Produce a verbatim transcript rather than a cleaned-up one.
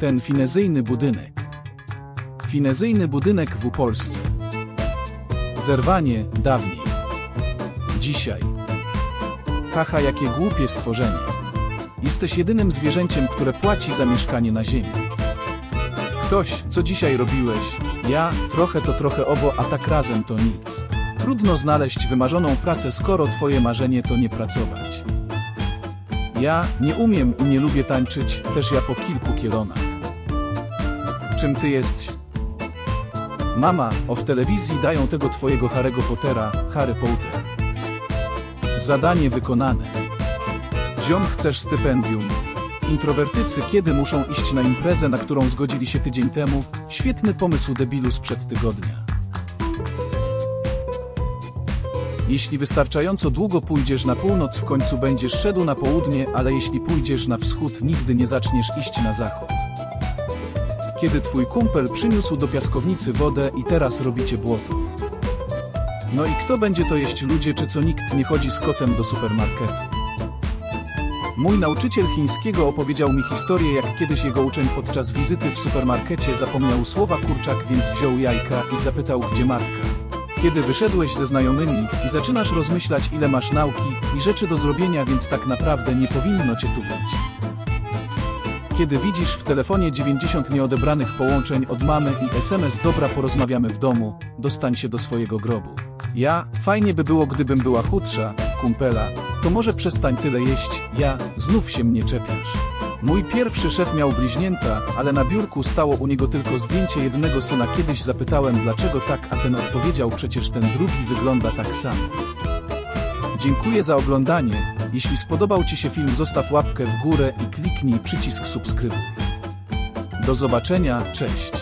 Ten finezyjny budynek. Finezyjny budynek w Polsce. Zerwanie dawniej. Dzisiaj. Haha, jakie głupie stworzenie. Jesteś jedynym zwierzęciem, które płaci za mieszkanie na ziemi. Ktoś, co dzisiaj robiłeś? Ja, trochę to trochę obo, a tak razem to nic. Trudno znaleźć wymarzoną pracę, skoro twoje marzenie to nie pracować. Ja nie umiem i nie lubię tańczyć, też ja po kilku kielonach. Czym ty jesteś? Mama, o w telewizji dają tego twojego Harry'ego Pottera, Harry Potter. Zadanie wykonane. Ziom, chcesz stypendium? Introwertycy kiedy muszą iść na imprezę, na którą zgodzili się tydzień temu? Świetny pomysł, debilu, sprzed tygodnia. Jeśli wystarczająco długo pójdziesz na północ, w końcu będziesz szedł na południe, ale jeśli pójdziesz na wschód, nigdy nie zaczniesz iść na zachód. Kiedy twój kumpel przyniósł do piaskownicy wodę i teraz robicie błoto. No i kto będzie to jeść, ludzie, czy co, nikt nie chodzi z kotem do supermarketu? Mój nauczyciel chińskiego opowiedział mi historię, jak kiedyś jego uczeń podczas wizyty w supermarkecie zapomniał słowa kurczak, więc wziął jajka i zapytał, gdzie matka. Kiedy wyszedłeś ze znajomymi i zaczynasz rozmyślać, ile masz nauki i rzeczy do zrobienia, więc tak naprawdę nie powinno cię tu być. Kiedy widzisz w telefonie dziewięćdziesiąt nieodebranych połączeń od mamy i es em es dobra, porozmawiamy w domu, dostań się do swojego grobu. Ja, fajnie by było, gdybym była chudsza, kumpela, to może przestań tyle jeść, ja, znów się mnie czepiasz. Mój pierwszy szef miał bliźnięta, ale na biurku stało u niego tylko zdjęcie jednego syna. Kiedyś zapytałem, dlaczego tak, a ten odpowiedział, przecież ten drugi wygląda tak samo. Dziękuję za oglądanie. Jeśli spodobał ci się film, zostaw łapkę w górę i kliknij przycisk subskrybuj. Do zobaczenia, cześć.